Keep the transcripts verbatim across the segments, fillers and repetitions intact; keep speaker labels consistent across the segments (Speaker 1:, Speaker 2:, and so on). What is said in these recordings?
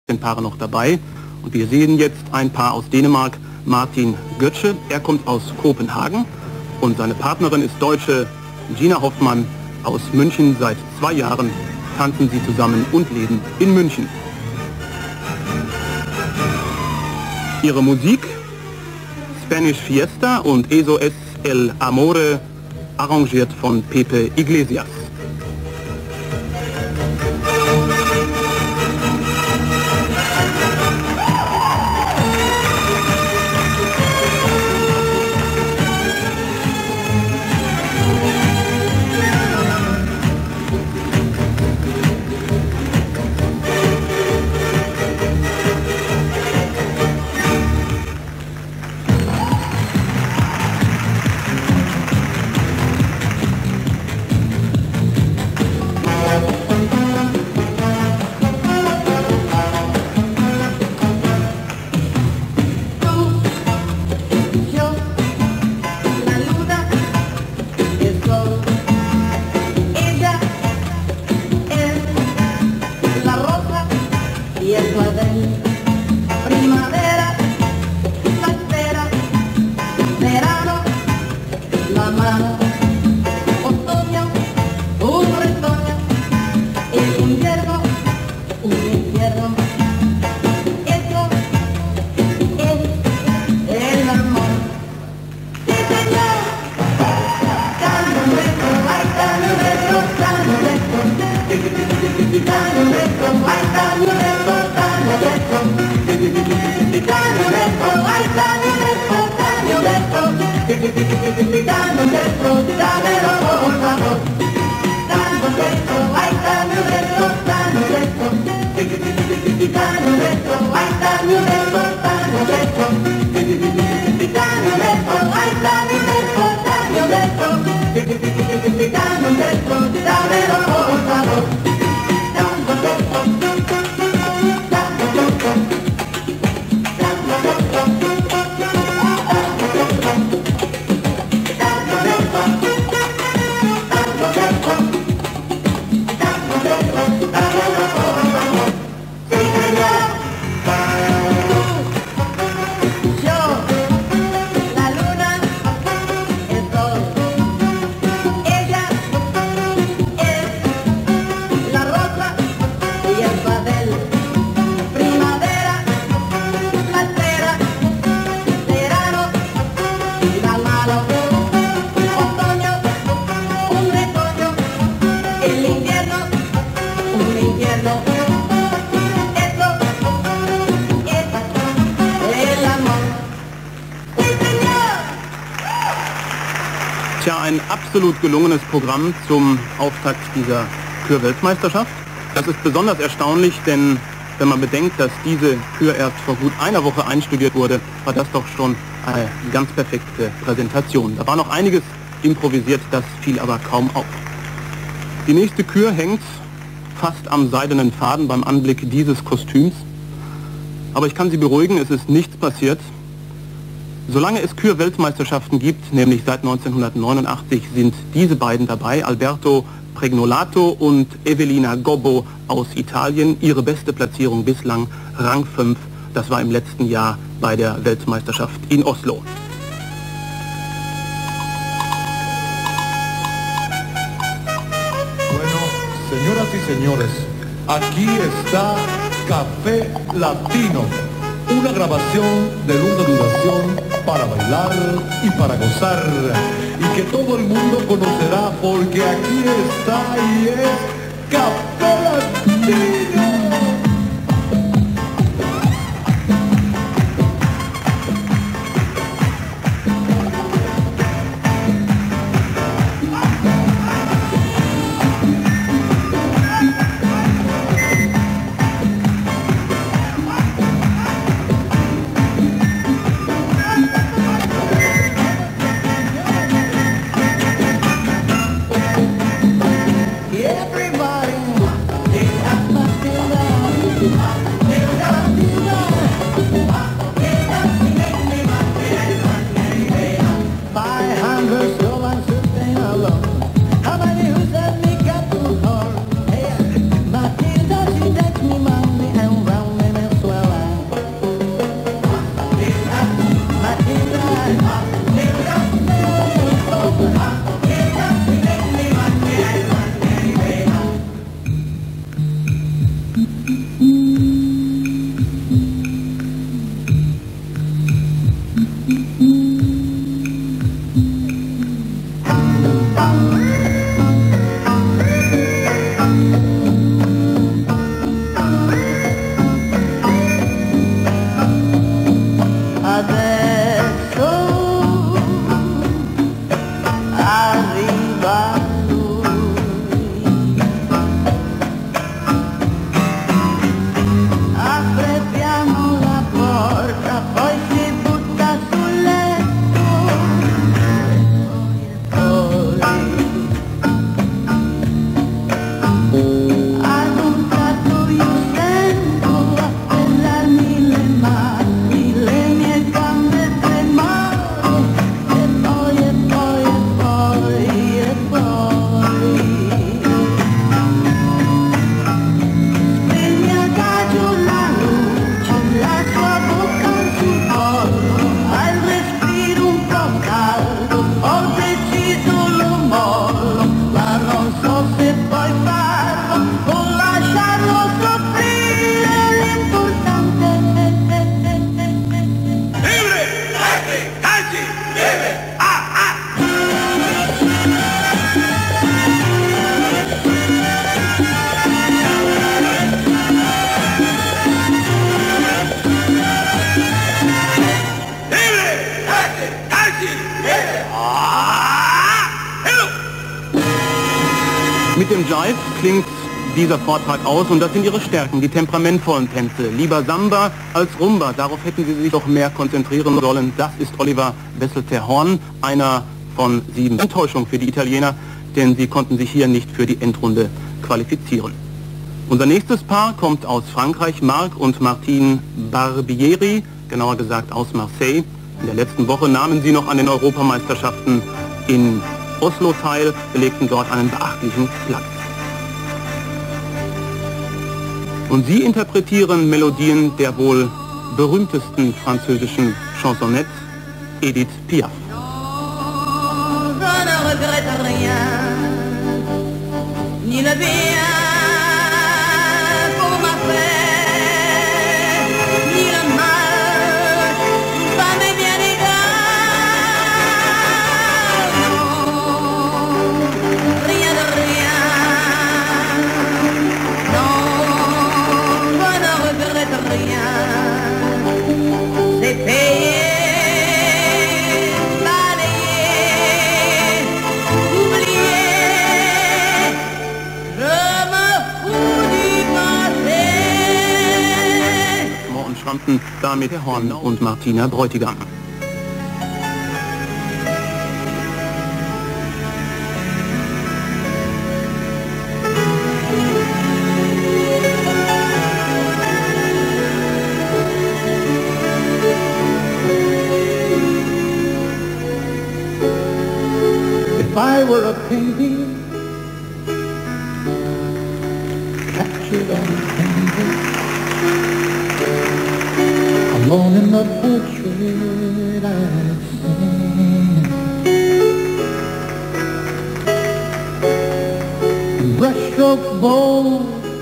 Speaker 1: Paare noch dabei. Und wir sehen jetzt ein Paar aus Dänemark, Martin Götzsche. Er kommt aus Kopenhagen und seine Partnerin ist Deutsche, Gina Hoffmann aus München. Seit zwei Jahren tanzen sie zusammen und leben in München. Ihre Musik, Spanish Fiesta und Eso es el Amore, arrangiert von Pepe Iglesias.
Speaker 2: Primavera, la espera, verano, la mano, otoño, un retoño, el invierno, un infierno. Eso es el amor. Sí, señor. Tango nuestro, ay, tango nuestro, tango nuestro. Tango nuestro, ay, tango nuestro, tango nuestro. Tango nuestro, ay, tango nuestro, tango nuestro. Tango nuestro, dámelo por favor. Tango nuestro, ay, tango nuestro, tango nuestro. Tango nuestro, ay, tango nuestro, tango nuestro. Tango nuestro, ay, tango nuestro, tango nuestro. Tango nuestro, dámelo por favor. Tango nuestro, tango nuestro.
Speaker 1: Tja, ein absolut gelungenes Programm zum Auftakt dieser Kür-Weltmeisterschaft. Das ist besonders erstaunlich, denn wenn man bedenkt, dass diese Kür erst vor gut einer Woche einstudiert wurde, war das doch schon eine ganz perfekte Präsentation. Da war noch einiges improvisiert, das fiel aber kaum auf. Die nächste Kür hängt fast am seidenen Faden beim Anblick dieses Kostüms. Aber ich kann Sie beruhigen, es ist nichts passiert. Solange es Kür-Weltmeisterschaften gibt, nämlich seit neunzehnhundertneunundachtzig, sind diese beiden dabei, Alberto Pregnolato und Evelina Gobbo aus Italien. Ihre beste Platzierung bislang, Rang fünf, das war im letzten Jahr bei der Weltmeisterschaft in Oslo.
Speaker 3: Bueno, señoras y señores, aquí está Café Latino, una grabación de larga duración para bailar y para gozar, y que todo el mundo conocerá porque aquí está y es Café Latino.
Speaker 2: Everybody, they have nothing left.
Speaker 1: Mit dem Jive klingt dieser Vortrag aus und das sind ihre Stärken, die temperamentvollen Tänze. Lieber Samba als Rumba, darauf hätten sie sich doch mehr konzentrieren sollen. Das ist Oliver Wesselter-Horn, einer von sieben. Enttäuschung für die Italiener, denn sie konnten sich hier nicht für die Endrunde qualifizieren. Unser nächstes Paar kommt aus Frankreich, Marc und Martine Barbieri, genauer gesagt aus Marseille. In der letzten Woche nahmen sie noch an den Europameisterschaften in Oslo teil, belegten dort einen beachtlichen Platz. Und sie interpretieren Melodien der wohl berühmtesten französischen Chansonette, Edith Piaf.
Speaker 2: Je ne regrette rien, ni le bien qu'on m'a fait, ni le mal, ça m'est bien égal. Non, rien de rien. Non, je ne regrette rien. C'est payé.
Speaker 1: Damit Herr Horn und Martina Bräutigam.
Speaker 4: If I were a painting captured on canvas, alone in the portrait I've seen, and brushstrokes bold,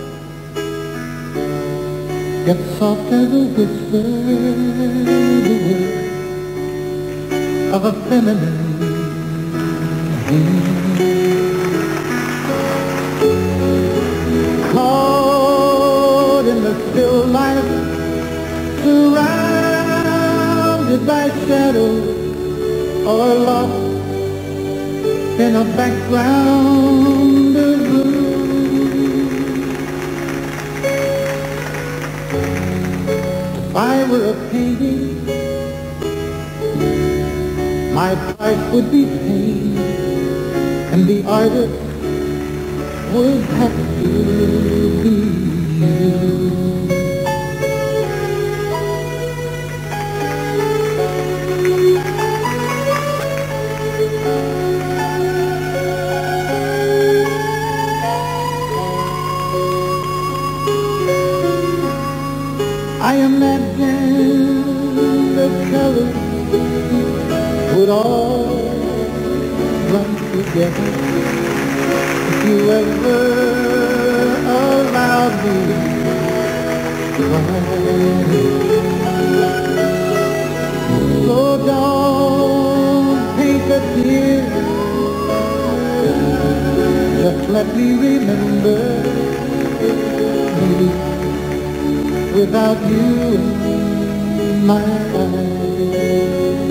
Speaker 4: yet soft as a whisper, the word of a feminine hand. Caught in the still life, surrounded by shadows, or lost in a background of blue. If I were a painting, my price would be pain, and the artist would have to be you. I imagine the colors would all run together if you ever allowed me to try. So don't paint a tear, just let me remember you. Without you in my eyes,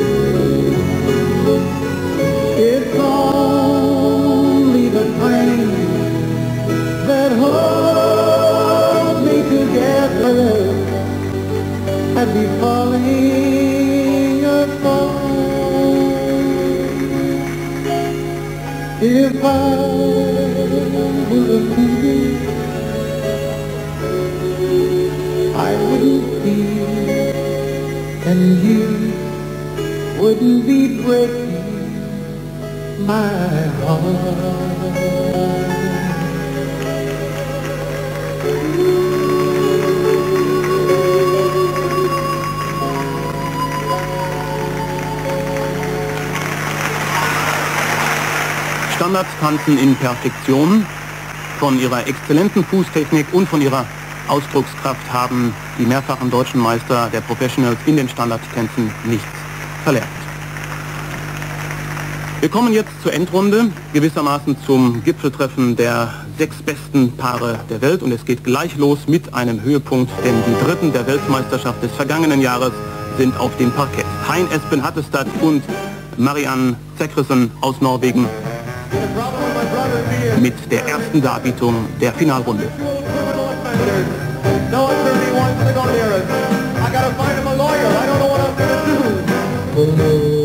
Speaker 4: it's only the flame that holds me together. I'd be falling apart if I were a painting. I wouldn't feel, and you wouldn't be breaking my heart.
Speaker 1: Standardtanzen in Perfektion. Von ihrer exzellenten Fußtechnik und von ihrer Ausdruckskraft haben die mehrfachen deutschen Meister der Professionals in den Standardtänzen nichts verlernt. Wir kommen jetzt zur Endrunde, gewissermaßen zum Gipfeltreffen der sechs besten Paare der Welt, und es geht gleich los mit einem Höhepunkt, denn die Dritten der Weltmeisterschaft des vergangenen Jahres sind auf dem Parkett. Hein Espen Hattestad und Marianne Zekkersen aus Norwegen.
Speaker 3: The problem with my brother being
Speaker 1: mit der ersten Darbietung der Finalrunde.
Speaker 3: No attorney wants to go near us. I gotta find him a lawyer. I don't know what I'm gonna do.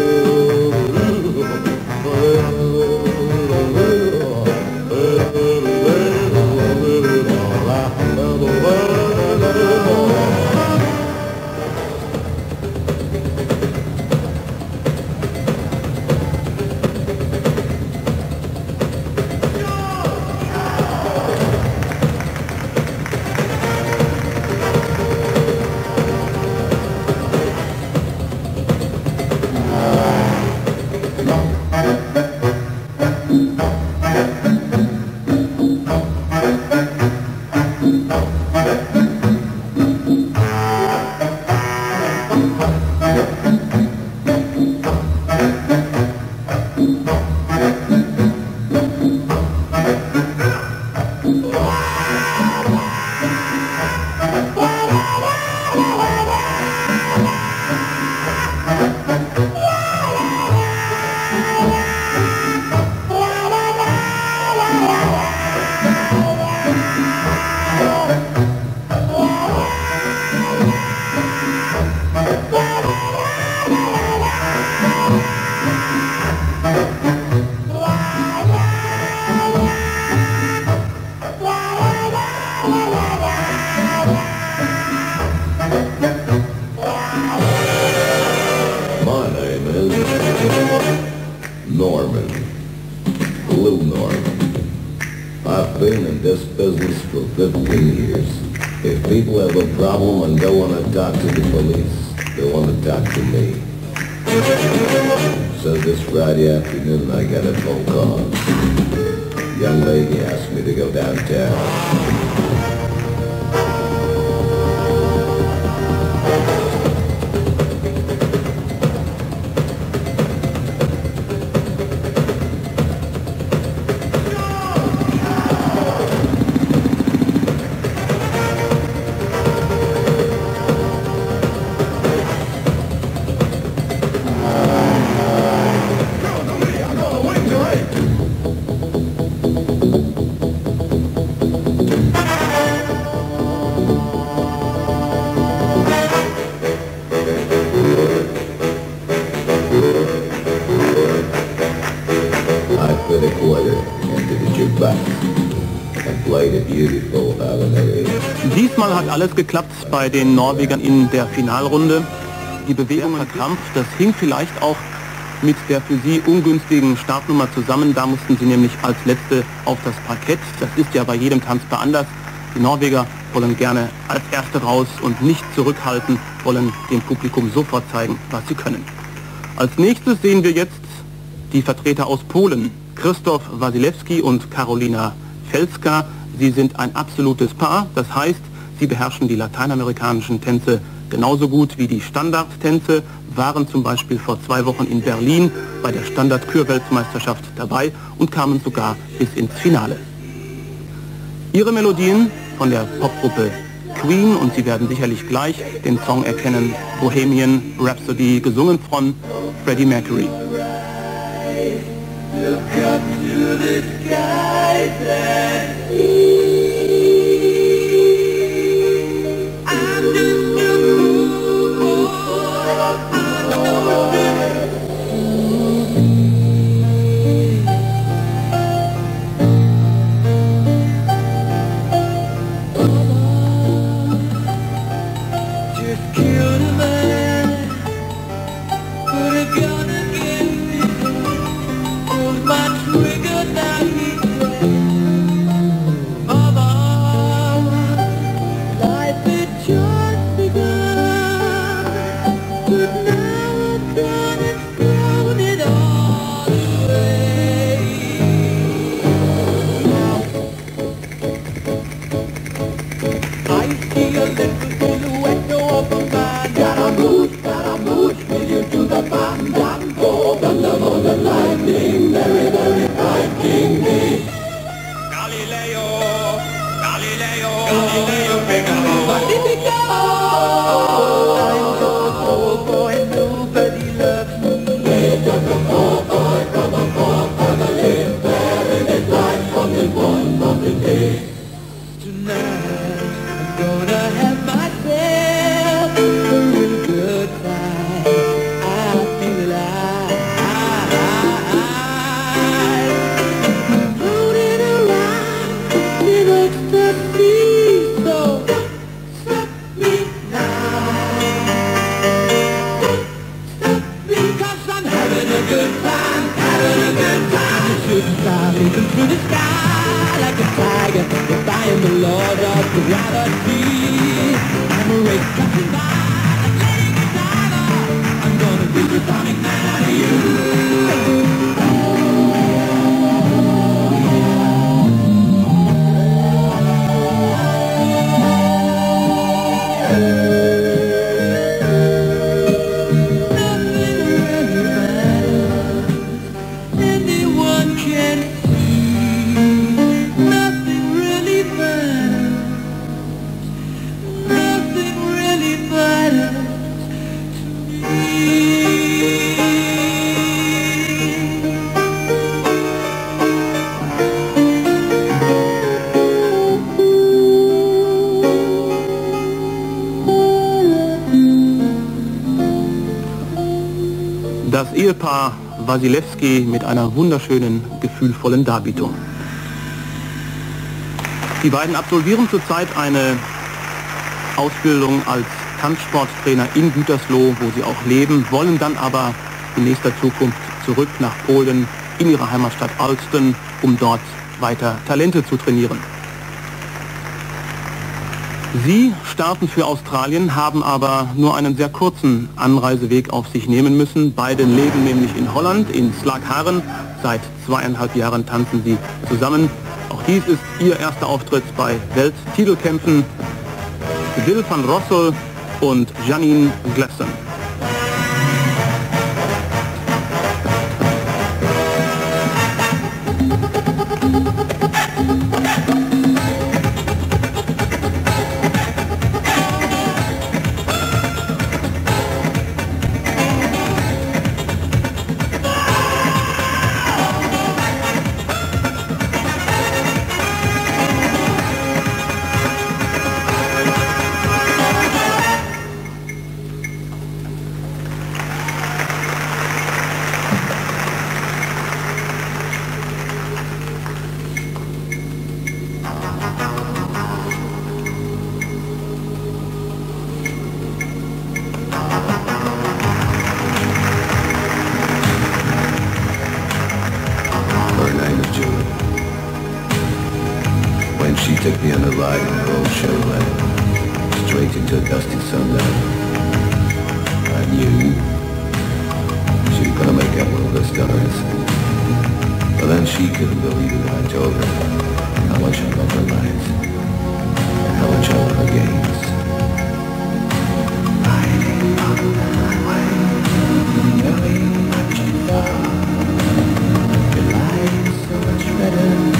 Speaker 5: Norman, Blue Norman. I've been in this business for fifteen years. If people have a problem and don't want to talk to the police, they want to talk to me. So this Friday afternoon I got a phone call. Young lady asked me to go downtown. Put a quarter into the jukebox and played a beautiful holiday.
Speaker 1: Diesmal hat alles geklappt bei den Norwegern in der Finalrunde. Die Bewegungen Kampf, das hing vielleicht auch mit der für sie ungünstigen Startnummer zusammen. Da mussten sie nämlich als Letzte auf das Parkett. Das ist ja bei jedem Tanzpaar anders. Die Norweger wollen gerne als Erste raus und nicht zurückhalten, wollen dem Publikum sofort zeigen, was sie können. Als nächstes sehen wir jetzt die Vertreter aus Polen. Krzysztof Wasilewski und Karolina Felska. Sie sind ein absolutes Paar, das heißt, sie beherrschen die lateinamerikanischen Tänze genauso gut wie die Standardtänze, waren zum Beispiel vor zwei Wochen in Berlin bei der Standard-Kür-Weltmeisterschaft dabei und kamen sogar bis ins Finale. Ihre Melodien von der Popgruppe Queen, und Sie werden sicherlich gleich den Song erkennen, Bohemian Rhapsody, gesungen von Freddie Mercury.
Speaker 2: Look up to the skies and see. I'm just a fool boy. I know this. Just killed a man. Put a gun against his head. My trigger, now he's dead. Mama, life had just begun, but now I've done it, thrown it all away. I see a little silhouette go up a mountain. Catching by like Lady Godiva, I'm gonna beat the atomic man out of you.
Speaker 1: Das Ehepaar Wasilewski mit einer wunderschönen, gefühlvollen Darbietung. Die beiden absolvieren zurzeit eine Ausbildung als Tanzsporttrainer in Gütersloh, wo sie auch leben, wollen dann aber in nächster Zukunft zurück nach Polen in ihre Heimatstadt Olsztyn, um dort weiter Talente zu trainieren. Sie starten für Australien, haben aber nur einen sehr kurzen Anreiseweg auf sich nehmen müssen. Beide leben nämlich in Holland, in Slagharen. Seit zweieinhalb Jahren tanzen sie zusammen. Auch dies ist ihr erster Auftritt bei Welttitelkämpfen. Will van Rossel und Janine Glessen.
Speaker 5: When she took me on a ride in her old Chevrolet, straight into a dusty sundown, I knew she was gonna make up one of her stars. But then she couldn't believe it when I told her how much I love her lives and how much I love her games. Riding on the highway, knowing not too far, your life's so much better.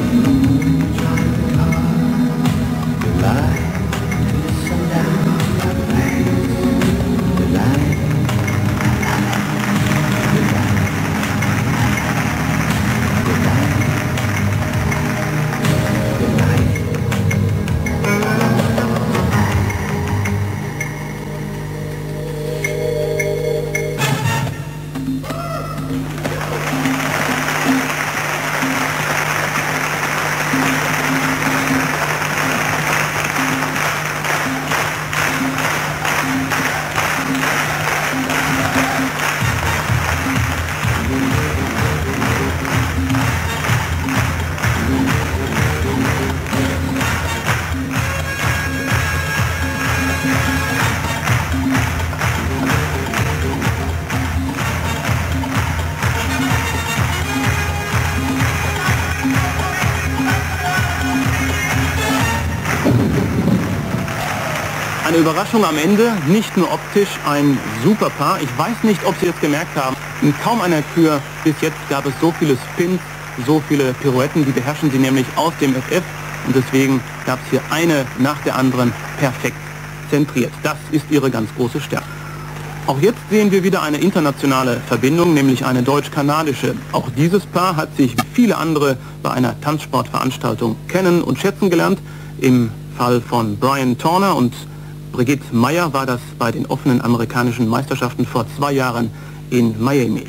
Speaker 1: Eine Überraschung am Ende, nicht nur optisch ein super Paar. Ich weiß nicht, ob Sie es gemerkt haben. In kaum einer Kür bis jetzt gab es so viele Spins, so viele Pirouetten, die beherrschen sie nämlich aus dem F F. Und deswegen gab es hier eine nach der anderen perfekt zentriert. Das ist ihre ganz große Stärke. Auch jetzt sehen wir wieder eine internationale Verbindung, nämlich eine deutsch-kanadische. Auch dieses Paar hat sich wie viele andere bei einer Tanzsportveranstaltung kennen und schätzen gelernt. Im Fall von Brian Torner und Brigitte Meyer war das bei den offenen amerikanischen Meisterschaften vor zwei Jahren in Miami.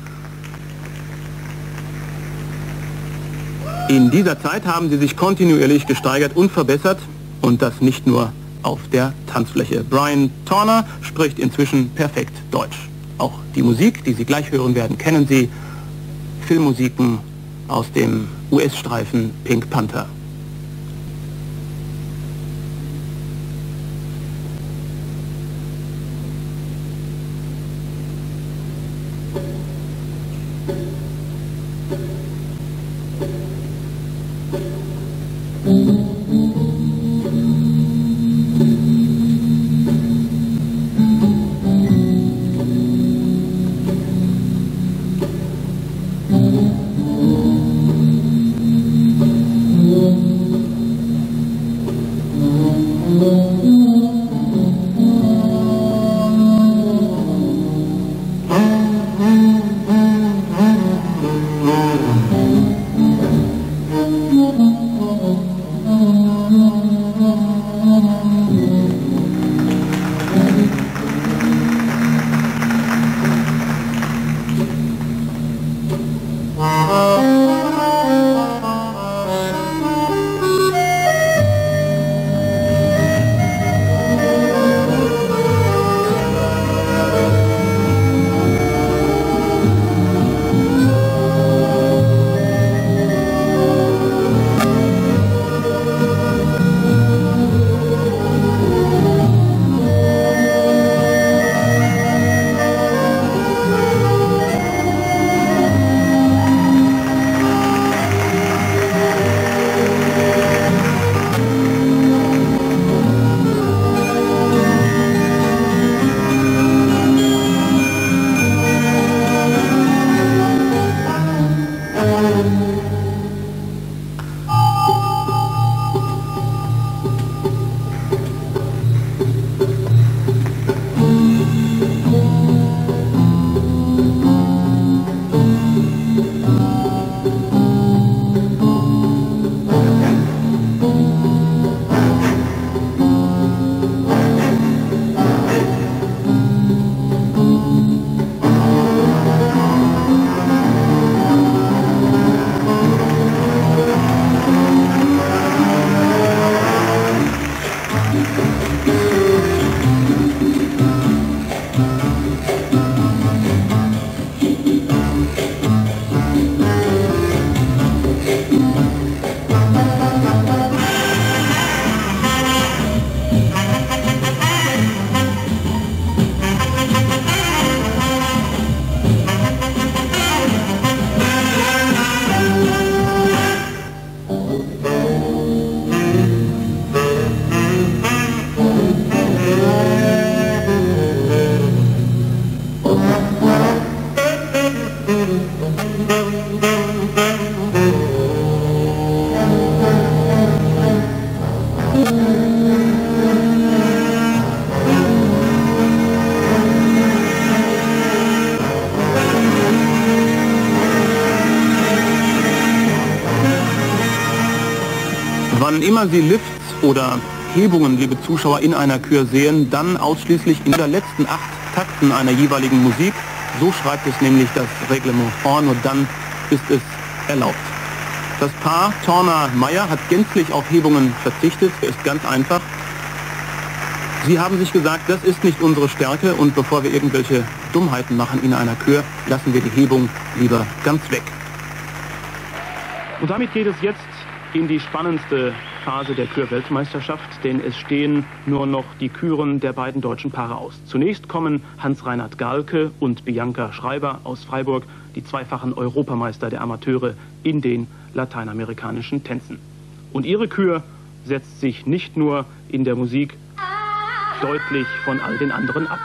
Speaker 1: In dieser Zeit haben sie sich kontinuierlich gesteigert und verbessert, und das nicht nur auf der Tanzfläche. Brian Torner spricht inzwischen perfekt Deutsch. Auch die Musik, die Sie gleich hören werden, kennen Sie. Filmmusiken aus dem U S-Streifen Pink Panther. Wann immer Sie Lifts oder Hebungen, liebe Zuschauer, in einer Kür sehen, dann ausschließlich in der letzten acht Takten einer jeweiligen Musik. So schreibt es nämlich das Reglement vor, nur dann ist es erlaubt. Das Paar Torner-Meyer hat gänzlich auf Hebungen verzichtet, ist ganz einfach. Sie haben sich gesagt, das ist nicht unsere Stärke und bevor wir irgendwelche Dummheiten machen in einer Kür, lassen wir die Hebung lieber ganz weg. Und damit geht es jetzt in die spannendste Phase der Kür-Weltmeisterschaft, denn es stehen nur noch die Küren der beiden deutschen Paare aus. Zunächst kommen Hans-Reinhard Gahlke und Bianca Schreiber aus Freiburg, die zweifachen Europameister der Amateure in den lateinamerikanischen Tänzen. Und ihre Kür setzt sich nicht nur in der Musik deutlich von all den anderen ab.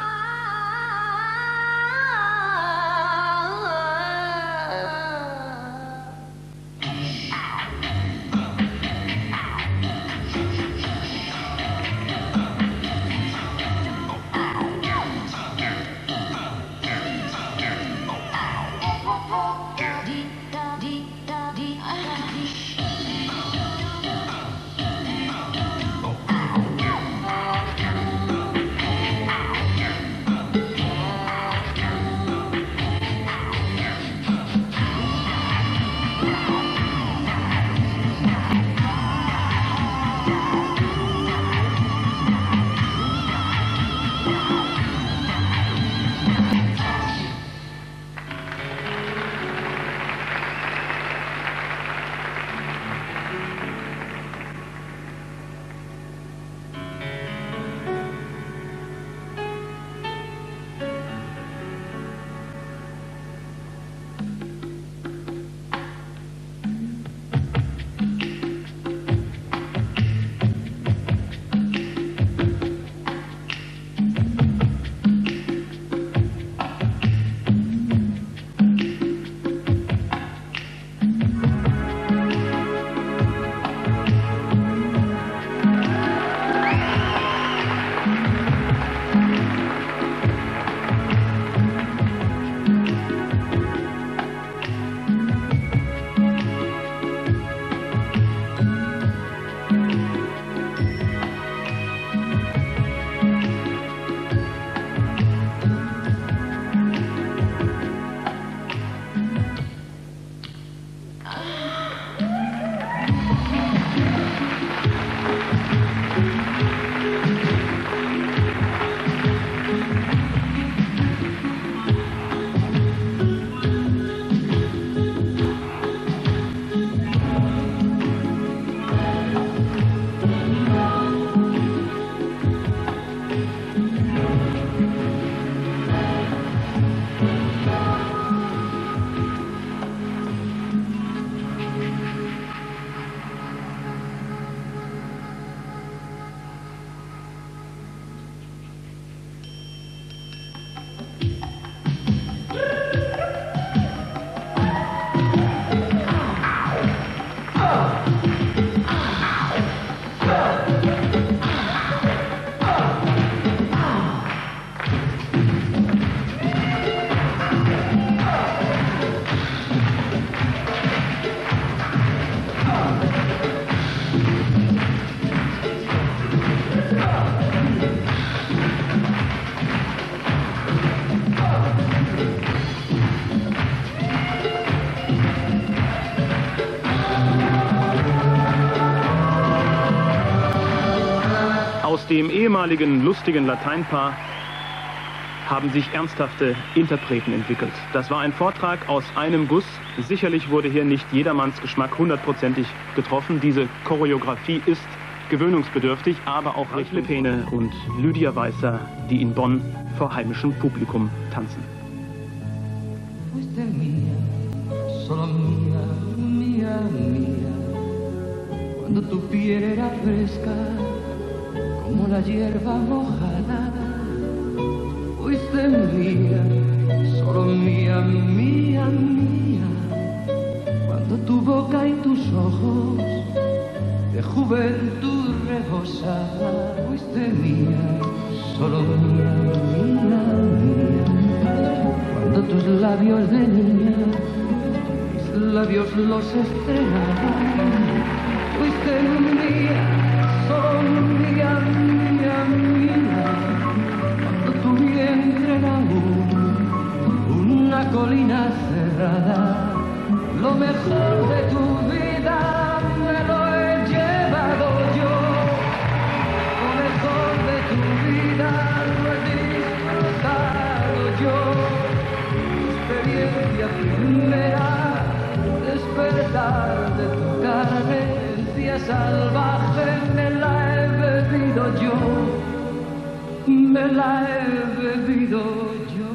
Speaker 1: dem ehemaligen lustigen Lateinpaar haben sich ernsthafte Interpreten entwickelt. Das war ein Vortrag aus einem Guss. Sicherlich wurde hier nicht jedermanns Geschmack hundertprozentig getroffen. Diese Choreografie ist gewöhnungsbedürftig, aber auch Ralf Lepene und Lydia Weißer, die in Bonn vor heimischem Publikum tanzen.
Speaker 2: Fuiste mía, solo mía, mía, mía. Cuando tu piel era fresca, como la hierba mojada. Fuiste mía, solo mía, mía, mía. Cuando tu boca y tus ojos de juventud rebosada. Fuiste mía, solo mía, mía, mía. Cuando tus labios de niña, mis labios los estrenaban. Fuiste mía, solo mía, mía, mía. Cuando tu vientre era un, una colina cerrada. Lo mejor de tu vida me lo he llevado yo. Lo mejor de tu vida lo he disfrutado yo. Experiencia primera, despertar de tu carencia salvaje, me la he bebido yo, me la he bebido yo.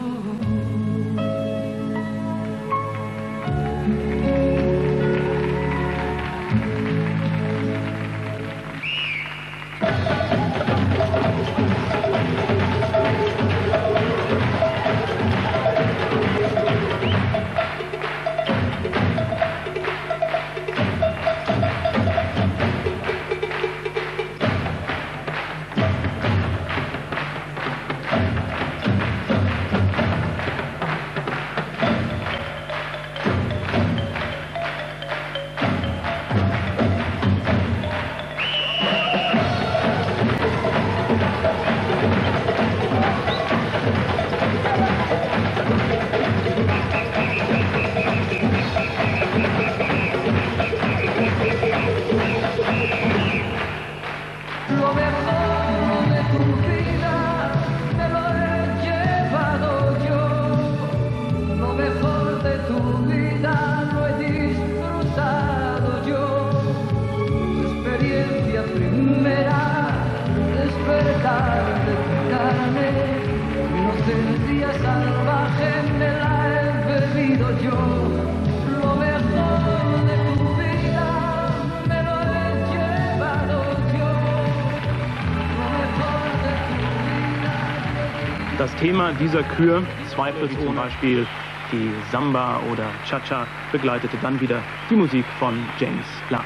Speaker 1: Das Thema dieser Kür, zweifellos zum Beispiel die Samba oder Cha-Cha, begleitete dann wieder die Musik von James Last.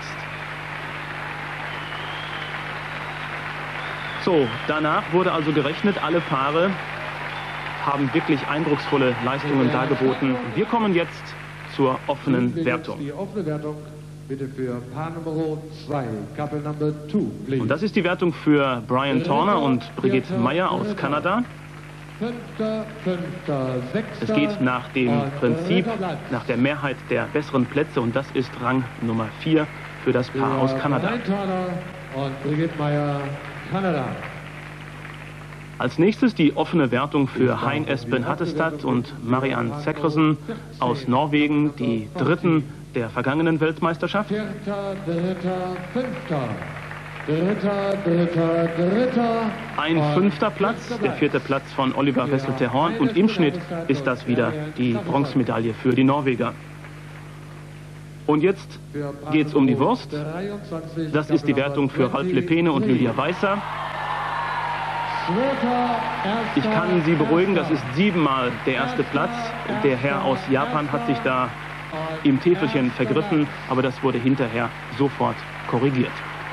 Speaker 1: So, danach wurde also gerechnet, alle Paare haben wirklich eindrucksvolle Leistungen dargeboten. Wir kommen jetzt zur offenen Wertung.
Speaker 3: Die offene Wertung bitte für Paar Nummer zwei, Couple Number two, please.
Speaker 1: Und das ist die Wertung für Brian Torner und Brigitte Meyer aus Kanada.
Speaker 3: Fünfter, fünfter, sechster,
Speaker 1: es geht nach dem Prinzip, nach der Mehrheit der besseren Plätze, und das ist Rang Nummer vier für das Paar aus Kanada.
Speaker 3: Brian Torner und Brigitte Meyer, Kanada.
Speaker 1: Als nächstes die offene Wertung für Hein Espen Hattestad und Marianne Sekkersen aus Norwegen, die Dritten der vergangenen Weltmeisterschaft.
Speaker 3: Vierter, dritter, fünfter. Dritter, dritter, dritter.
Speaker 1: Ein fünfter Platz, der vierte Platz von Oliver Wessel-Terhorn, und im Schnitt ist das wieder die Bronzemedaille für die Norweger. Und jetzt geht es um die Wurst. Das ist die Wertung für Ralf Lepene und Lydia Weißer. Ich kann Sie beruhigen, das ist siebenmal der erste Platz. Der Herr aus Japan hat sich da im Täfelchen vergriffen, aber das wurde hinterher sofort korrigiert.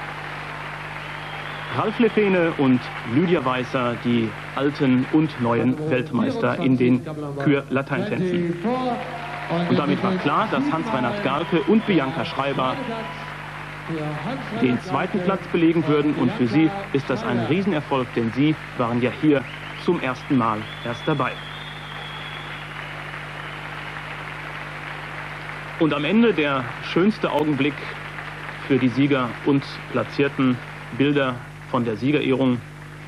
Speaker 1: Ralf Lepene und Lydia Weißer, die alten und neuen Weltmeister in den Kür-Lateintänzen. Und damit war klar, dass Hans-Reinhard Gahlke und Bianca Schreiber den zweiten Platz belegen würden, und für sie ist das ein Riesenerfolg, denn sie waren ja hier zum ersten Mal erst dabei. Und am Ende der schönste Augenblick für die Sieger und Platzierten, Bilder von der Siegerehrung.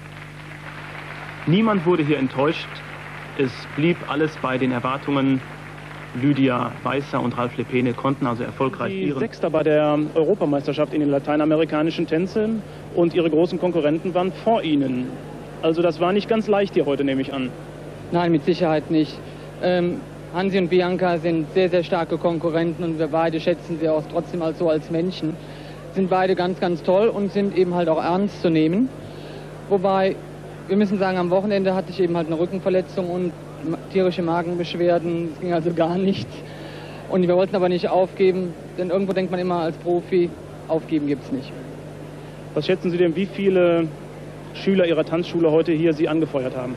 Speaker 1: Niemand wurde hier enttäuscht. Es blieb alles bei den Erwartungen. Lydia Weißer und Ralf Lepene konnten also erfolgreich
Speaker 6: die
Speaker 1: ihren...
Speaker 6: Sechster bei der Europameisterschaft in den lateinamerikanischen Tänzen und ihre großen Konkurrenten waren vor ihnen. Also das war nicht ganz leicht hier heute, nehme ich an.
Speaker 7: Nein, mit Sicherheit nicht. Ähm, Hansi und Bianca sind sehr, sehr starke Konkurrenten und wir beide schätzen sie auch trotzdem als so als Menschen. Sind beide ganz, ganz toll und sind eben halt auch ernst zu nehmen. Wobei, wir müssen sagen, am Wochenende hatte ich eben halt eine Rückenverletzung und tierische Magenbeschwerden. Es ging also gar nichts. Und wir wollten aber nicht aufgeben, denn irgendwo denkt man immer als Profi, aufgeben gibt es nicht.
Speaker 6: Was schätzen Sie denn, wie viele Schüler Ihrer Tanzschule heute hier Sie angefeuert haben?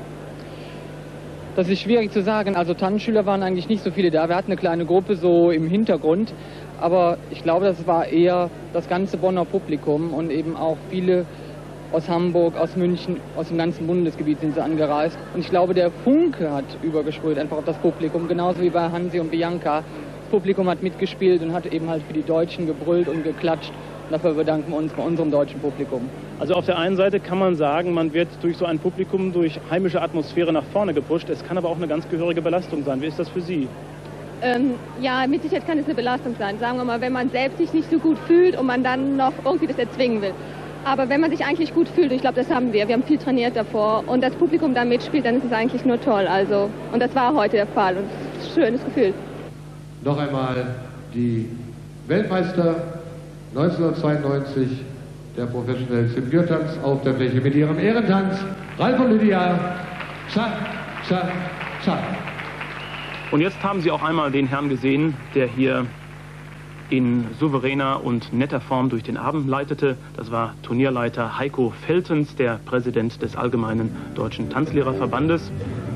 Speaker 7: Das ist schwierig zu sagen. Also Tanzschüler waren eigentlich nicht so viele da. Wir hatten eine kleine Gruppe so im Hintergrund. Aber ich glaube, das war eher das ganze Bonner Publikum und eben auch viele aus Hamburg, aus München, aus dem ganzen Bundesgebiet sind sie angereist. Und ich glaube, der Funke hat übergesprüht einfach auf das Publikum, genauso wie bei Hansi und Bianca. Das Publikum hat mitgespielt und hat eben halt für die Deutschen gebrüllt und geklatscht. Und dafür bedanken wir uns bei unserem deutschen Publikum.
Speaker 6: Also auf der einen Seite kann man sagen, man wird durch so ein Publikum, durch heimische Atmosphäre nach vorne gepusht. Es kann aber auch eine ganz gehörige Belastung sein. Wie ist das für Sie?
Speaker 8: Ähm, ja, mit Sicherheit kann es eine Belastung sein. Sagen wir mal, wenn man selbst sich nicht so gut fühlt und man dann noch irgendwie das erzwingen will. Aber wenn man sich eigentlich gut fühlt, ich glaube, das haben wir, wir haben viel trainiert davor und das Publikum da mitspielt, dann ist es eigentlich nur toll. Also, und das war heute der Fall und es ist ein schönes Gefühl.
Speaker 3: Noch einmal die Weltmeister neunzehnhundertzweiundneunzig der Professional Symbiortanz auf der Fläche mit ihrem Ehrentanz. Ralf und Lydia, zack, zack, zack.
Speaker 1: Und jetzt haben Sie auch einmal den Herrn gesehen, der hier in souveräner und netter Form durch den Abend leitete. Das war Turnierleiter Heiko Feltens, der Präsident des Allgemeinen Deutschen Tanzlehrerverbandes.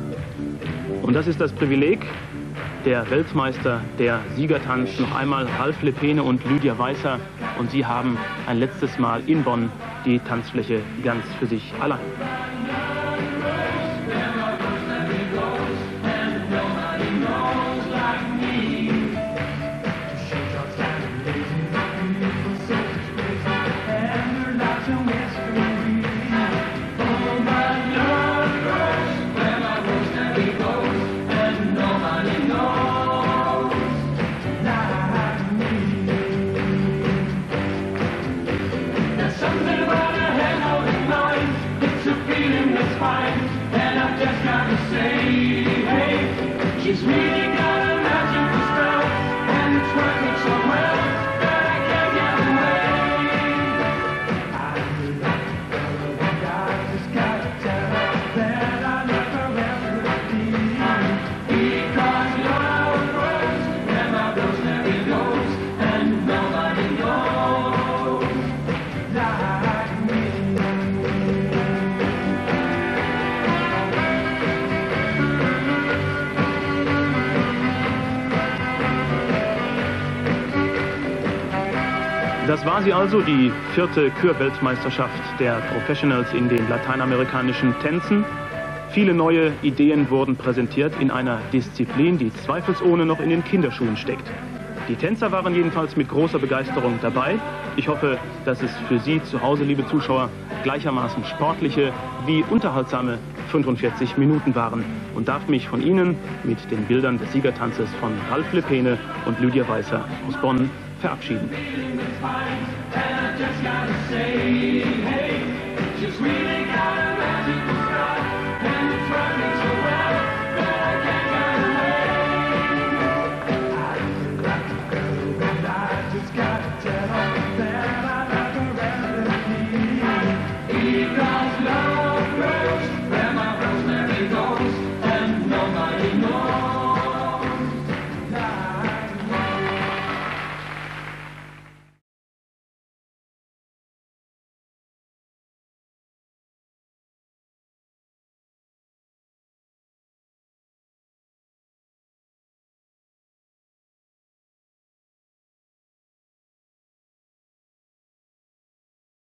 Speaker 1: Und das ist das Privileg, der Weltmeister, der Siegertanz, noch einmal Ralf Lepene und Lydia Weißer. Und sie haben ein letztes Mal in Bonn die Tanzfläche ganz für sich allein.
Speaker 2: She's really got a magical spell, and it's working so well that I can't get away. I like her, I just gotta tell her that I love her everything. Because love grows where my rosemary goes, and nobody knows like me.
Speaker 1: Das war sie also, die vierte Kürweltmeisterschaft der Professionals in den lateinamerikanischen Tänzen. Viele neue Ideen wurden präsentiert in einer Disziplin, die zweifelsohne noch in den Kinderschuhen steckt. Die Tänzer waren jedenfalls mit großer Begeisterung dabei. Ich hoffe, dass es für Sie zu Hause, liebe Zuschauer, gleichermaßen sportliche wie unterhaltsame fünfundvierzig Minuten waren und darf mich von Ihnen mit den Bildern des Siegertanzes von Ralf Lepene und Lydia Weißer aus Bonn verabschieden.
Speaker 2: And I just gotta say, hey.